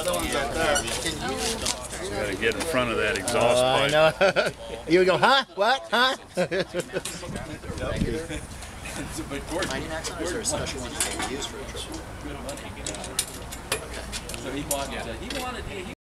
other one's up there. You gotta get in front of that exhaust pipe. I know. You would go, huh? What? Huh? Mining accent, or is there a special one you can use for a triple? So he wanted